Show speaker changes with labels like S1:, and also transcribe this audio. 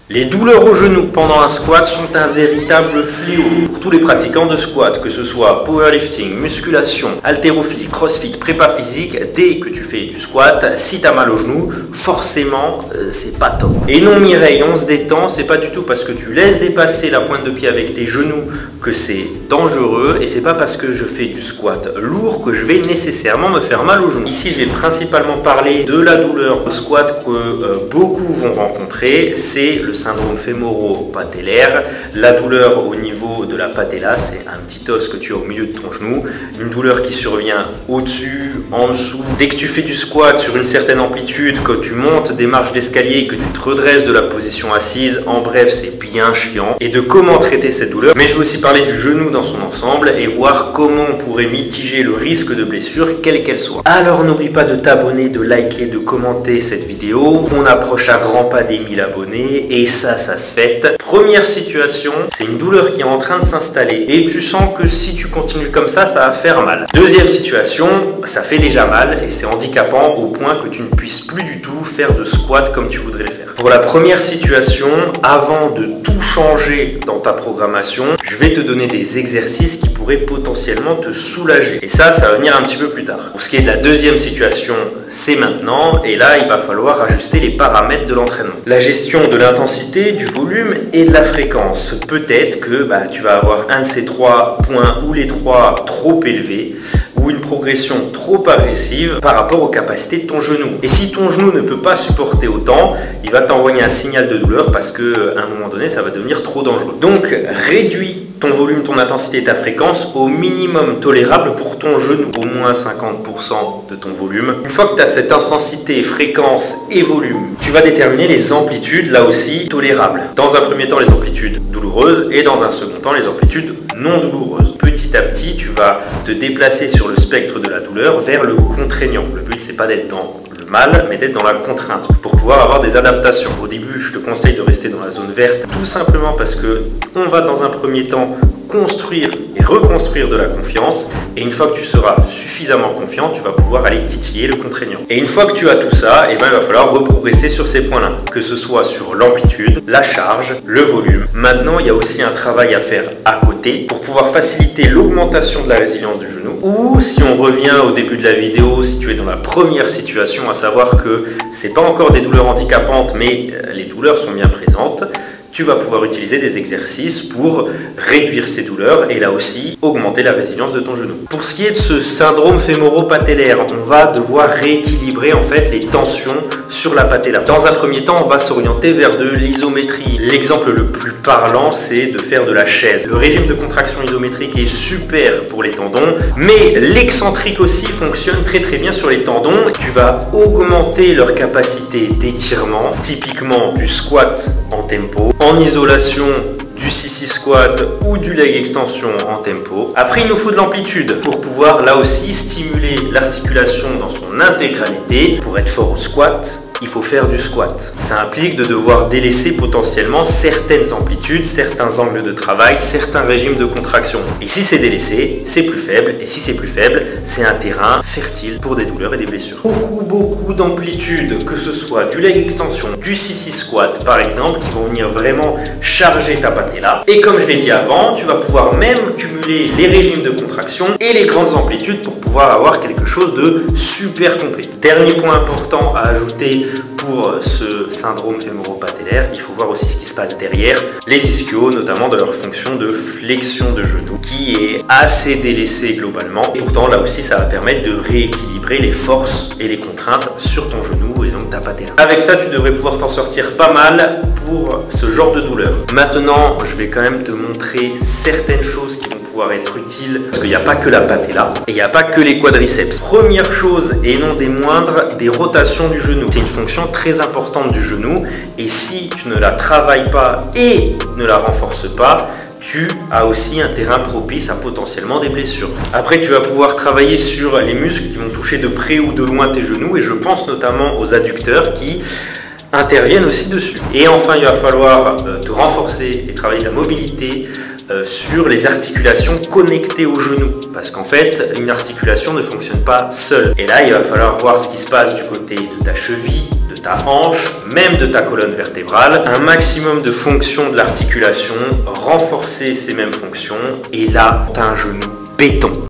S1: Les douleurs au genou pendant un squat sont un véritable fléau pour tous les pratiquants de squat, que ce soit powerlifting, musculation, haltérophilie, crossfit, prépa physique. Dès que tu fais du squat, si tu as mal au genou, forcément c'est pas top. Et non Mireille, on se détend, c'est pas du tout parce que tu laisses dépasser la pointe de pied avec tes genoux que c'est dangereux, et c'est pas parce que je fais du squat lourd que je vais nécessairement me faire mal au genou. Ici je vais principalement parler de la douleur au squat que beaucoup vont rencontrer, c'est le syndrome fémoro-patellaire, la douleur au niveau de la patella, c'est un petit os que tu as au milieu de ton genou, une douleur qui survient au-dessus, en dessous. Dès que tu fais du squat sur une certaine amplitude, que tu montes des marches d'escalier, que tu te redresses de la position assise, en bref c'est bien chiant, et de comment traiter cette douleur. Mais je vais aussi parler du genou dans son ensemble et voir comment on pourrait mitiger le risque de blessure, quelle qu'elle soit. Alors n'oublie pas de t'abonner, de liker, de commenter cette vidéo. On approche à grands pas des 1000 abonnés et ça se fête. Première situation, c'est une douleur qui est en train de s'installer et tu sens que si tu continues comme ça va faire mal. Deuxième situation, ça fait déjà mal et c'est handicapant au point que tu ne puisses plus du tout faire de squat comme tu voudrais le faire. Pour la première situation, avant de tout changer dans ta programmation, je vais te donner des exercices qui pourraient potentiellement te soulager. Et ça va venir un petit peu plus tard. Pour ce qui est de la deuxième situation, c'est maintenant. Et là, il va falloir ajuster les paramètres de l'entraînement. La gestion de l'intensité, du volume et de la fréquence. Peut-être que tu vas avoir un de ces trois points ou les trois trop élevés, ou une progression trop agressive par rapport aux capacités de ton genou. Et si ton genou ne peut pas supporter autant, il va t'envoyer un signal de douleur parce qu'à un moment donné, ça va devenir trop dangereux. Donc, réduis ton volume, ton intensité et ta fréquence au minimum tolérable pour ton genou, au moins 50% de ton volume. Une fois que tu as cette intensité, fréquence et volume, tu vas déterminer les amplitudes, là aussi, tolérables. Dans un premier temps, les amplitudes douloureuses et dans un second temps, les amplitudes non douloureuses. Petit à petit, tu vas te déplacer sur le spectre de la douleur vers le contraignant. Le but, c'est pas d'être dans le mal, mais d'être dans la contrainte pour pouvoir avoir des adaptations. Au début, je te conseille de rester dans la zone verte, tout simplement parce que on va dans un premier temps construire et reconstruire de la confiance, et une fois que tu seras suffisamment confiant, tu vas pouvoir aller titiller le contraignant. Et une fois que tu as tout ça, il va falloir reprogresser sur ces points-là, que ce soit sur l'amplitude, la charge, le volume. Maintenant, il y a aussi un travail à faire à côté pour pouvoir faciliter l'augmentation de la résilience du genou, ou si on revient au début de la vidéo, si tu es dans la première situation, à savoir que c'est pas encore des douleurs handicapantes, mais les douleurs sont bien présentes, tu vas pouvoir utiliser des exercices pour réduire ces douleurs et là aussi augmenter la résilience de ton genou. Pour ce qui est de ce syndrome fémoro-patellaire, on va devoir rééquilibrer en fait les tensions sur la patella. Dans un premier temps, on va s'orienter vers de l'isométrie. L'exemple le plus parlant, c'est de faire de la chaise. Le régime de contraction isométrique est super pour les tendons, mais l'excentrique aussi fonctionne très bien sur les tendons. Tu vas augmenter leur capacité d'étirement, typiquement du squat en tempo, en isolation du sissy squat ou du leg extension en tempo. Après, il nous faut de l'amplitude pour pouvoir là aussi stimuler l'articulation dans son intégralité. Pour être fort au squat, il faut faire du squat. Ça implique de devoir délaisser potentiellement certaines amplitudes, certains angles de travail, certains régimes de contraction. Et si c'est délaissé, c'est plus faible. Et si c'est plus faible, c'est un terrain fertile pour des douleurs et des blessures. Beaucoup d'amplitudes, que ce soit du leg extension, du sissy squat par exemple, qui vont venir vraiment charger ta patella. Et comme je l'ai dit avant, tu vas pouvoir même cumuler les régimes de contraction et les grandes amplitudes pour pouvoir avoir quelque chose de super complet. Dernier point important à ajouter pour ce syndrome fémoro-patellaire, il faut voir aussi ce qui se passe derrière les ischios, notamment de leur fonction de flexion de genou, qui est assez délaissée globalement. Et pourtant, là aussi, ça va permettre de rééquilibrer les forces et les contraintes sur ton genou et donc ta patella. Avec ça, tu devrais pouvoir t'en sortir pas mal pour ce genre de douleur. Maintenant, je vais quand même te montrer certaines choses qui vont pouvoir être utiles, parce qu'il n'y a pas que la patella et il n'y a pas que les quadriceps. Première chose, et non des moindres, des rotations du genou. C'est une fonction très importante du genou, et si tu ne la travailles pas et ne la renforces pas, tu as aussi un terrain propice à potentiellement des blessures. Après, tu vas pouvoir travailler sur les muscles qui vont toucher de près ou de loin tes genoux, et je pense notamment aux adducteurs qui interviennent aussi dessus. Et enfin, il va falloir te renforcer et travailler la mobilité sur les articulations connectées au genou. Parce qu'en fait, une articulation ne fonctionne pas seule. Et là, il va falloir voir ce qui se passe du côté de ta cheville, de ta hanche, même de ta colonne vertébrale. Un maximum de fonctions de l'articulation, renforcer ces mêmes fonctions. Et là, tu as un genou béton.